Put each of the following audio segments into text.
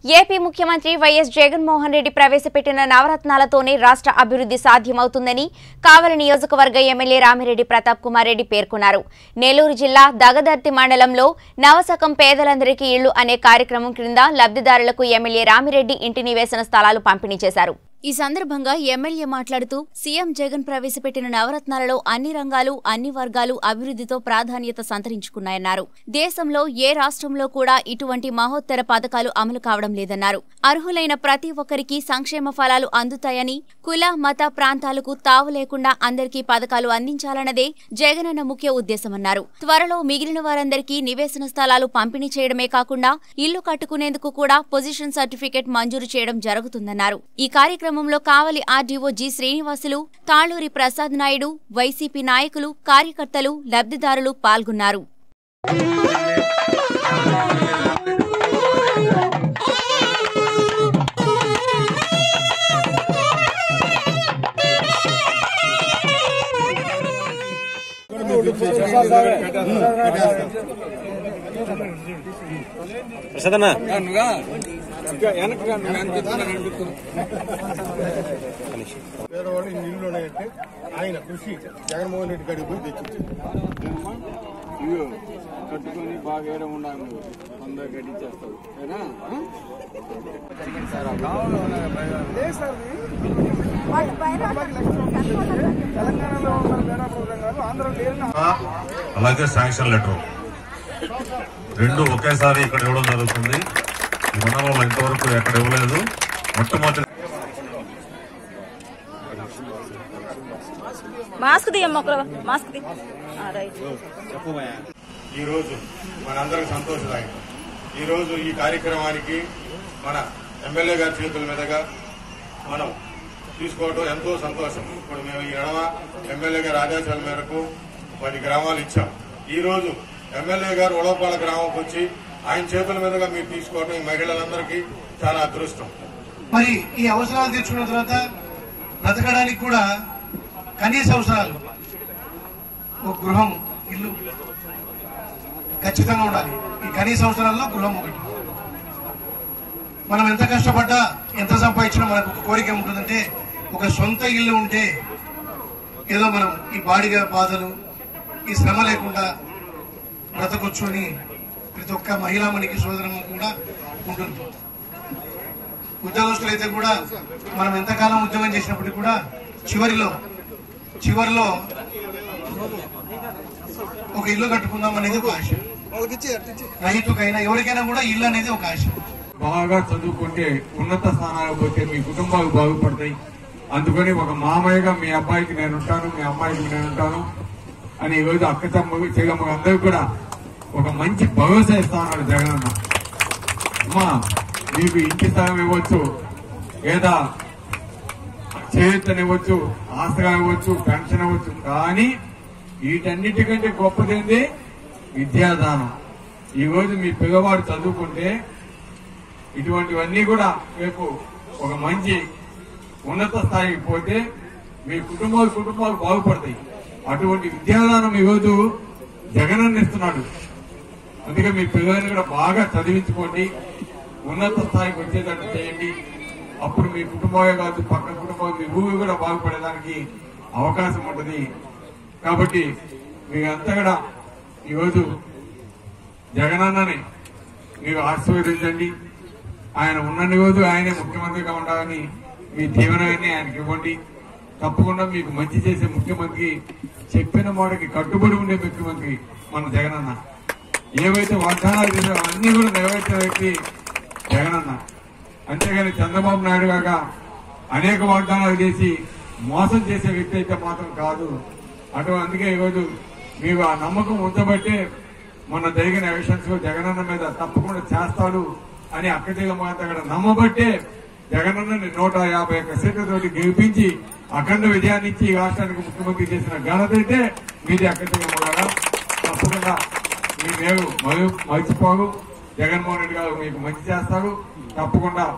AP ముఖ్యమంత్రి YS Jaganmohan Reddy ప్రవేశపెట్టిన నవరత్నాలతోనే రాష్ట్ర అభివృద్ధి సాధ్యమవుతుందని కావలి నియోజకవర్గ ఎమ్మెల్యే రామిరెడ్డి ప్రతాప్ కుమార్ రెడ్డి పేర్కొన్నారు. నెల్లూరు జిల్లా దగదర్తి మండలంలో నవశకం పేదలందరికీ ఇళ్లు అనే కార్యక్రమం క్రింద లబ్ధిదారులకు ఎమ్మెల్యే రామిరెడ్డి ఇంటి నివేశన స్థలాలు పంపిణీ చేశారు. ఈ సందర్భంగా ఎమ్మెల్యే మాట్లాడుతూ సీఎం జగన్ ప్రవేశపెట్టిన నవరత్నాలలో అన్ని రంగాలు అన్ని వర్గాలు అభివృద్ధితో ప్రాధాన్యత సంతరించుకున్నాయన్నారు. దేశంలో ఏ రాష్ట్రంలో కూడా ఇటువంటి మహోత్తర పథకాలు అమలు కావడం లేదన్నారు. అర్హులైన ప్రతి ఒక్కరికి సంక్షేమ ఫలాలు అందుతాయని, కుల మత ప్రాంతాలకు తావు లేకుండా అందరికీ పథకాలు అందించాలన్నదే జగనన్న ముఖ్య ఉద్దేశమన్నారు. త్వరలో మిగిలిన వారందరికీ నివేశన స్థలాలు పంపిణీ చేయడమే కాకుండా ఇల్లు కట్టుకునేందుకు కూడా పొజిషన్ సర్టిఫికెట్ మంజూరు చేయడం జరుగుతుందన్నారు. ఈ కార్యక్రమంలో Kavali RDO G Srinivasulu, Taluri Prasad Naidu, YCP నాయకులు, కార్యకర్తలు, లబ్ధిదారులు పాల్గొన్నారు. పేదవాడు నీళ్ళున్నాయంటే ఆయన కృషి జగన్మోహన్ రెడ్డి గారికి పోయి తెచ్చింది కట్టుకొని బాగా ఏడ ఉండాలి అందరు గడిచేస్తారు అలాగే శాంక్షన్ లెటర్ రెండు ఒకేసారి ఇక్కడ ఇవ్వడం జరుగుతుంది. ఈ మండలంలో ఇంతవరకు ఎక్కడ ఇవ్వలేదు. మొట్టమొదటి ఈ రోజు మనందరికి సంతోషదాయకం. ఈ రోజు ఈ కార్యక్రమానికి మన ఎమ్మెల్యే గారి చేతుల మీదుగా మనం తీసుకోవడం ఎంతో సంతోషం. ఇప్పుడు మేము ఈ ఎడమ ఎమ్మెల్యే గారి ఆదేశాల మేరకు 10 గ్రామాలు ఇచ్చాం. ఈ రోజు ఎమ్మెల్యే గారు ఉలవపాల గ్రామంకి వచ్చి ఆయన చేతుల మీదుగా మీరు తీసుకోవడం ఈ మహిళలందరికీ చాలా అదృష్టం. మరి ఈ అవసరాలు తీర్చుకున్న తర్వాత బ్రతకడానికి కూడా కనీస అవసరాలు ఒక గృహం, ఇల్లు ఖచ్చితంగా ఉండాలి. ఈ కనీస అవసరాల్లో గృహం ఒకటి. మనం ఎంత కష్టపడ్డా ఎంత సంపాదించినా మనకు ఒక కోరిక ఉంటుందంటే ఒక సొంత ఇల్లు ఉంటే ఏదో మనం ఈ బాడిగ బాధలు ఈ శ్రమ లేకుండా బ్రతకొచ్చు అని ప్రతి ఒక్క మహిళామణికి సోదరము కూడా ఉంటుంది. ఉద్యోగస్తులైతే కూడా మనం ఎంతకాలం ఉద్యోగం చేసినప్పటికీ కూడా చివరిలో ఒక ఇల్లు కట్టుకుందాం అనేది ఒక ఆశ. రైతుకైనా ఎవరికైనా కూడా ఇల్లు అనేది ఒక ఆశ. బాగా చదువుకుంటే ఉన్నత స్థానాలకు పోతే మీ కుటుంబాలు బాగుపడతాయి. అందుకని ఒక మామయ్యగా మీ అబ్బాయికి నేనుంటాను, మీ అమ్మాయికి నేనుంటాను అని ఈరోజు అక్క చెల్లమ్మ అందరూ కూడా ఒక మంచి భరోసా ఇస్తాను జగనన్న. అమ్మా మీకు ఇంటి స్థలం ఇవ్వచ్చు, లేదా చేయూతనివ్వచ్చు, ఆసరా ఇవ్వచ్చు, పెన్షన్ ఇవ్వచ్చు. కానీ వీటన్నిటికంటే గొప్పదేంది విద్యాదానం. ఈ రోజు మీ పిల్లవాడు చదువుకుంటే ఇటువంటివన్నీ కూడా రేపు ఒక మంచి ఉన్నత స్థాయికి పోతే మీ కుటుంబాలు బాగుపడతాయి. అటువంటి విద్యాదానం ఈరోజు జగనన్న ఇస్తున్నాడు. అందుకే మీ పిల్లల్ని కూడా బాగా చదివించుకోండి, ఉన్నత స్థాయికి వచ్చేటట్టు చేయండి. అప్పుడు మీ కుటుంబమే కాదు, పక్క కుటుంబం, మీ ఊరు కూడా బాగుపడేదానికి అవకాశం ఉంటుంది. కాబట్టి మీరంతా కూడా ఈరోజు జగనన్నని మీరు ఆశీర్వదించండి. ఆయన ఉన్నన్ని రోజు ఆయనే ముఖ్యమంత్రిగా ఉండాలని మీ దీవెనని ఆయనకి ఇవ్వండి. తప్పకుండా మీకు మంచి చేసే ముఖ్యమంత్రి, చెప్పిన మాటకి కట్టుబడి ఉండే ముఖ్యమంత్రి మన జగనన్న. ఏవైతే వాగ్దానాలు చేశారో అన్ని కూడా నెరవేర్చే వ్యక్తి జగనన్న. అంతేగాని చంద్రబాబు నాయుడు గాక అనేక వాగ్దానాలు చేసి మోసం చేసే వ్యక్తి అయితే మాత్రం కాదు. అందుకే ఈరోజు మీకు ఆ నమ్మకం ఉంచబట్టే మొన్న జరిగిన ఎలక్షన్స్ లో జగనన్న మీద తప్పకుండా చేస్తాడు అని అక్క చెల్లమ్మ అక్కడ నమ్మబట్టే జగనన్నని 151 సీట్లతోటి గెలిపించి అఖండ విజయాన్ని ఇచ్చి ఈ రాష్ట్రానికి ముఖ్యమంత్రి చేసిన ఘనత అయితే మీది అక్క చెల్లమ్మ గారు. తప్పకుండా మేము మర్చిపోరు. జగన్మోహన్ రెడ్డి గారు మీకు మంచి చేస్తారు. తప్పకుండా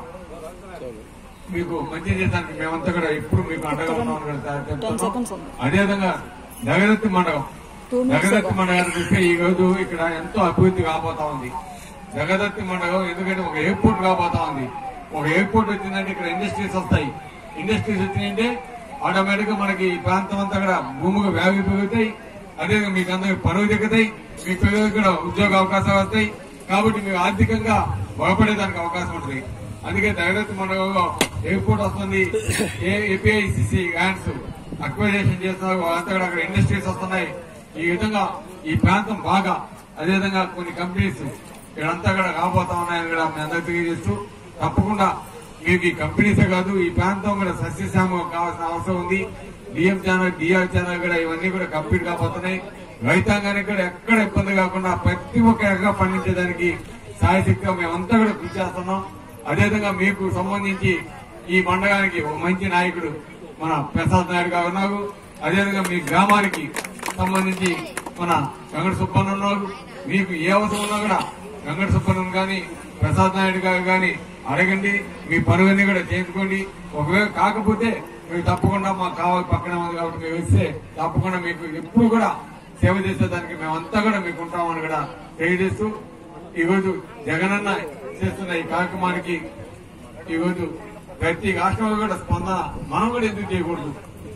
మీకు మంచి చేసానికి మేమంతా కూడా ఎప్పుడు మీకు అండగా ఉన్నాం. అదేవిధంగా జగదత్తి మండలం చూస్తే ఈ రోజు ఇక్కడ ఎంతో అభివృద్ధి కాబోతా ఉంది. జగదత్తి మండలం ఎందుకంటే ఒక ఎయిర్పోర్ట్ కాబోతా ఉంది. ఒక ఎయిర్పోర్ట్ వచ్చిందంటే ఇక్కడ ఇండస్ట్రీస్ వస్తాయి. ఇండస్ట్రీస్ వచ్చినాయంటే ఆటోమేటిక్ గా మనకి ఈ ప్రాంతం అంతా కూడా భూమిగా వ్యాధి పెరుగుతాయి. అదేవిధంగా మీకు అందరికి పరువు దిగుతాయి. మీ పిల్లలకు కూడా ఉద్యోగ అవకాశాలు వస్తాయి. కాబట్టి మీకు ఆర్థికంగా బలపడేదానికి అవకాశం ఉంటుంది. అందుకే జగదత్తి మండలంలో ఎయిర్పోర్ట్ వస్తుంది. ఏపీఐసిసి ల్యాండ్స్ అక్విజిషన్ చేస్తున్నారు. వాళ్ళంతా కూడా అక్కడ ఇండస్ట్రీస్ వస్తున్నాయి. ఈ విధంగా ఈ ప్రాంతం బాగా అదేవిధంగా కొన్ని కంపెనీస్ ఇక్కడంతా కూడా రాబోతా ఉన్నాయని కూడా మీ అందరికి తెలియజేస్తూ తప్పకుండా మీకు ఈ కంపెనీసే కాదు ఈ ప్రాంతం కూడా సస్యశ్యామం కావాల్సిన అవసరం ఉంది. డిఎం ఛానల్ డిఆర్ ఛానల్ కూడా ఇవన్నీ కూడా కంప్లీట్ కాబోతున్నాయి. రైతాంగానికి కూడా ఎక్కడ ఇబ్బంది కాకుండా ప్రతి ఒక్క ఎకరా పండించేదానికి సాయశక్తిగా మేమంతా కూడా కృషి చేస్తున్నాం. అదేవిధంగా మీకు సంబంధించి ఈ మండలానికి ఒక మంచి నాయకుడు మన ప్రసాద్ నాయుడు గారు ఉన్నారు. అదేవిధంగా మీ గ్రామానికి సంబంధించి మన వెంకట సుబ్బన్న ఉన్నారు. మీకు ఏ అవసరం ఉన్నా కూడా వెంకట సుబ్బన్న కానీ ప్రసాద్ నాయుడు గారు కానీ అడగండి. మీ పనులన్నీ కూడా చేయించుకోండి. ఒకవేళ కాకపోతే మీకు తప్పకుండా మాకు కావాలి పక్కన ఉంది కాబట్టి మేము ఇస్తే తప్పకుండా మీకు ఎప్పుడు కూడా సేవ చేసేదానికి మేమంతా కూడా మీకు ఉంటామని కూడా తెలియజేస్తూ ఈరోజు జగనన్న చేస్తున్న ఈ కార్యక్రమానికి ఈరోజు ప్రతి రాష్ట్రంలో కూడా స్పందన మనం కూడా ఎందుకు చేయకూడదు.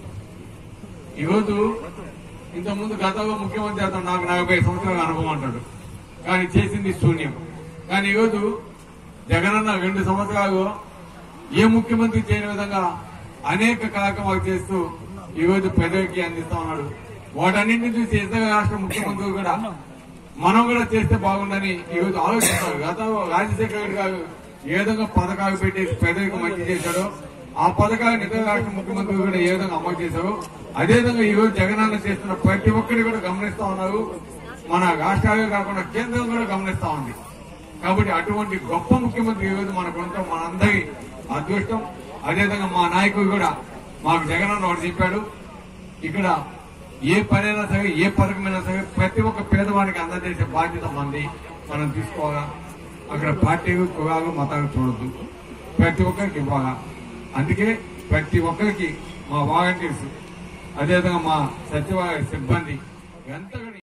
ఈరోజు ఇంతకుముందు గతంలో ముఖ్యమంత్రి అతను నాకు 40 సంవత్సరాల అనుభవం అంటాడు, కానీ చేసింది శూన్యం. కానీ ఈరోజు జగనన్న 2 సంవత్సరాలు ఏ ముఖ్యమంత్రి చేయని విధంగా అనేక కార్యక్రమాలు చేస్తూ ఈరోజు ప్రజలకి అందిస్తా ఉన్నాడు. వాటన్నింటినీ చూసి ఇతర రాష్ట్ర ముఖ్యమంత్రులు కూడా మనం కూడా చేస్తే బాగుందని ఈరోజు ఆలోచిస్తారు. గతంలో రాజశేఖర రెడ్డి గారు ఏ విధంగా పథకాలు పెట్టేసి ప్రజలకు మంచి చేశాడో ఆ పథకాలను ఇతర రాష్ట్ర ముఖ్యమంత్రులు కూడా ఏ విధంగా అమలు చేశారు అదేవిధంగా ఈరోజు జగనన్న చేస్తున్న ప్రతి ఒక్కరి కూడా గమనిస్తా ఉన్నారు. మన రాష్ట్రాలే కాకుండా కేంద్రం కూడా గమనిస్తా ఉంది. కాబట్టి అటువంటి గొప్ప ముఖ్యమంత్రి ఈరోజు మనకు ఉండటం మనందరి అదృష్టం. అదేవిధంగా మా నాయకుడు కూడా మాకు జగనన్న ఒకటి చెప్పాడు, ఇక్కడ ఏ పనైనా సరే ఏ పథకమైనా సరే ప్రతి ఒక్క పేదవాడికి అందజేసే బాధ్యత మంది మనం తీసుకోవాలా. అక్కడ పార్టీలు కులాలు మతాలు చూడొద్దు, ప్రతి ఒక్కరికి ఇవ్వాలా. అందుకే ప్రతి ఒక్కరికి మా వాలంటీర్స్ అదేవిధంగా మా సచివాలయ సిబ్బంది ఎంత